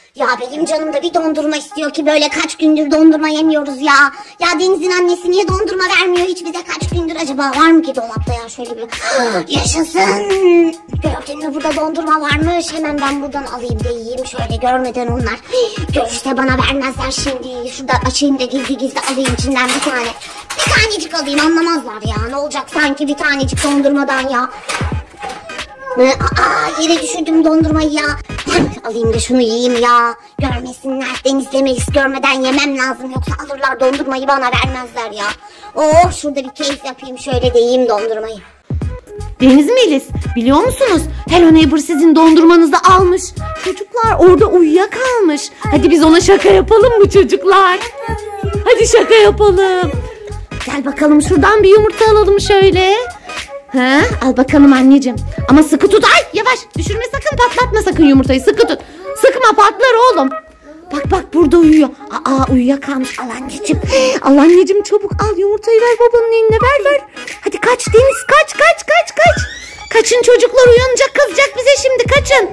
Ya benim canım da bir dondurma istiyor ki böyle kaç gündür dondurma yemiyoruz ya. Ya Deniz'in annesi niye dondurma vermiyor hiç bize kaç gündür acaba? Var mı ki dolapta ya şöyle bir yaşasın. Gördün mü burada dondurma varmış. Hemen ben buradan alayım da yiyeyim şöyle görmeden onlar. Görüşte bana vermezler şimdi. Şurada açayım da gizli gizli alayım içinden bir tane. Bir tanecik alayım anlamazlar ya. Ne olacak sanki bir tanecik dondurmadan ya. Yere düşürdüm dondurmayı ya. Alayım da şunu yiyeyim ya. Görmesinler. Deniz'le Melis görmeden yemem lazım. Yoksa alırlar dondurmayı bana vermezler ya. Oh şurada bir keyif yapayım şöyle de yiyeyim dondurmayı. Deniz, Melis, biliyor musunuz? Hello Neighbor sizin dondurmanızı almış. Çocuklar orada uyuyakalmış. Hadi biz ona şaka yapalım mı çocuklar? Hadi şaka yapalım. Gel bakalım şuradan bir yumurta alalım şöyle. Ha, al bakalım anneciğim. Ama sıkı tut. Ay yavaş, düşürme sakın, patlatma sakın yumurtayı. Sıkı tut. Sıkma, patlar oğlum. Bak bak burada uyuyor. Uyuyakalmış. Al anneciğim. Al anneciğim çabuk al yumurtayı ver babanın eline ver. Hadi kaç Deniz, kaç. Kaçın çocuklar, uyanacak, kızacak bize şimdi, kaçın.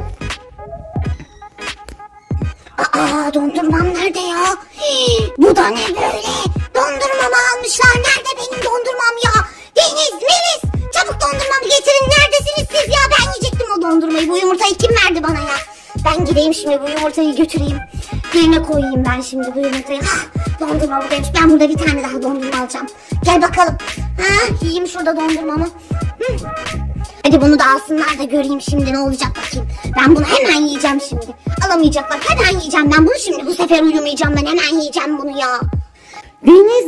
Dondurmam nerede ya? Bu da ne böyle? Dondurmamı almışlar. Nerede benim dondurmam ya? Deniz, Melis, çabuk dondurmamı getirin. Neredesiniz siz ya? Ben yiyecektim o dondurmayı. Bu yumurtayı kim verdi bana ya? Ben gideyim şimdi bu yumurtayı götüreyim. Yerine koyayım ben şimdi bu yumurtayı. Dondurma buradaymış. Ben burada bir tane daha dondurma alacağım. Gel bakalım. Yiyeyim şurada dondurmamı. Hadi bunu da alsınlar da göreyim şimdi ne olacak bakayım. Ben bunu hemen yiyeceğim şimdi. Alamayacaklar. Hemen yiyeceğim ben bunu şimdi. Bu sefer uyumayacağım ben. Hemen yiyeceğim bunu ya. Deniz,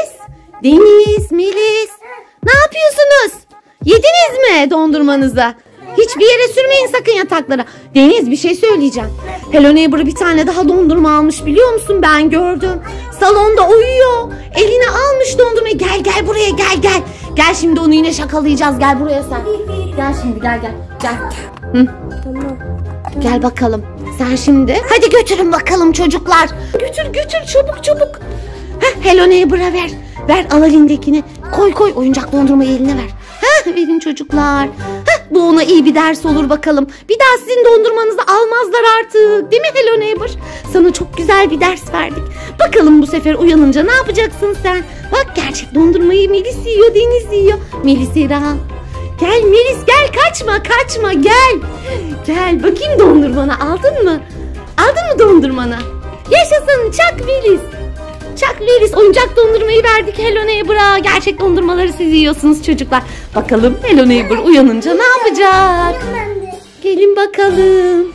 Melis. Ne yapıyorsunuz? Yediniz mi dondurmanızı? Hiçbir yere sürmeyin sakın yataklara. Deniz, bir şey söyleyeceğim. Hello Neighbor bir tane daha dondurma almış biliyor musun? Ben gördüm. Salonda uyuyor. Eline almış dondurmayı. Gel buraya gel. Gel şimdi onu yine şakalayacağız. Gel buraya sen. Gel şimdi gel. Hı. Tamam. Gel bakalım. Sen şimdi. Hadi götürün bakalım çocuklar. Götür çabuk. Hello Neighbor'a ver. Ver al elindekini. Koy oyuncak dondurmayı eline ver. Verin çocuklar. Bu ona iyi bir ders olur bakalım. Bir daha sizin dondurmanızı almazlar artık. Değil mi Hello Neighbor? Sana çok güzel bir ders verdik. Bakalım bu sefer uyanınca ne yapacaksın sen? Bak gerçek dondurmayı Melis yiyor, Deniz yiyor. Melis'i al. Gel Melis gel, kaçma gel. Gel bakayım dondurmanı aldın mı? Aldın mı dondurmanı? Yaşasın çak Melis. Çak Melis, oyuncak dondurmayı verdik Hello Neighbor'a. Gerçek dondurmaları siz yiyorsunuz çocuklar. Bakalım Hello Neighbor uyanınca ne yapacak? Gelin bakalım.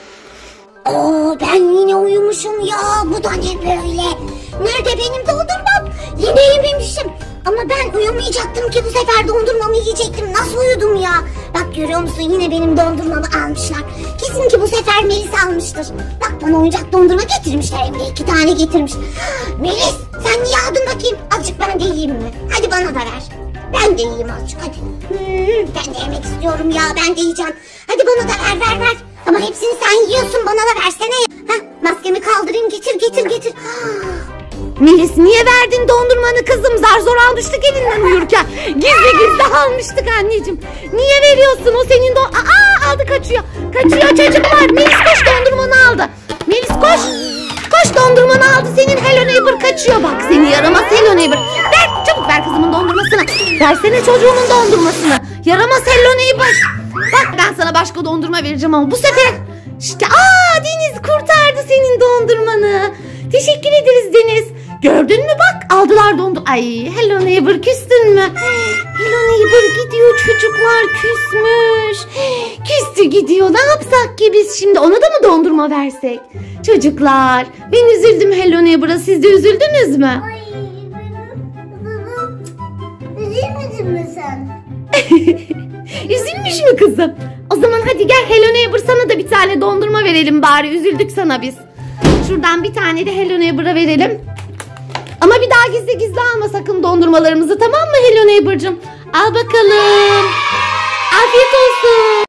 Ben yine uyumuşum ya. Bu da ne böyle? Nerede benim dondurmam? Yine yememişim. Ama ben uyumayacaktım ki bu sefer dondurmamı yiyecektim. Nasıl uyudum ya? Bak görüyor musun yine benim dondurmamı almışlar. Kesin ki bu sefer Melis almıştır. Bak bana oyuncak dondurma getirmişler. Hem de 2 tane getirmiş. Melis sen niye aldın bakayım? Azıcık ben de yiyeyim mi? Hadi bana da ver. Ben de yiyeyim azıcık hadi. Ben de yemek istiyorum ya, ben de yiyeceğim. Hadi bana da ver. Ama hepsini sen yiyorsun, bana da versene ya. Maskemi kaldırayım, getir. Melis niye verdin dondurmanı kızım? Zar zor almıştık elinden uyurken. Gizli almıştık anneciğim. Niye veriyorsun? O senin aldı kaçıyor. Kaçıyor çocuklar. Melis koş dondurmanı aldı. Melis koş. Koş dondurmanı aldı senin Hello Neighbor kaçıyor. Bak seni yaramaz Hello Neighbor. Ver çabuk ver kızımın dondurmasını. Versene çocuğumun dondurmasını. Yaramaz Hello Neighbor. Bak ben sana başka dondurma vereceğim ama bu sefer. İşte Deniz kurtardı senin dondurmanı. Teşekkür ederiz Deniz. Gördün mü bak aldılar Ay Hello Neighbor küstün mü? Hello Neighbor gidiyor çocuklar, küsmüş. Küstü gidiyor, ne yapsak ki biz şimdi, ona da mı dondurma versek? Çocuklar ben üzüldüm Hello Neighbor'a, siz de üzüldünüz mü? Üzülmedin mi sen? Üzülmüş mü kızım? O zaman hadi gel Hello Neighbor sana da bir tane dondurma verelim bari, üzüldük sana biz. Şuradan bir tane de Hello Neighbor'a verelim. Ama bir daha gizli alma sakın dondurmalarımızı, tamam mı Hello Neighbor'cığım? Al bakalım. Afiyet olsun.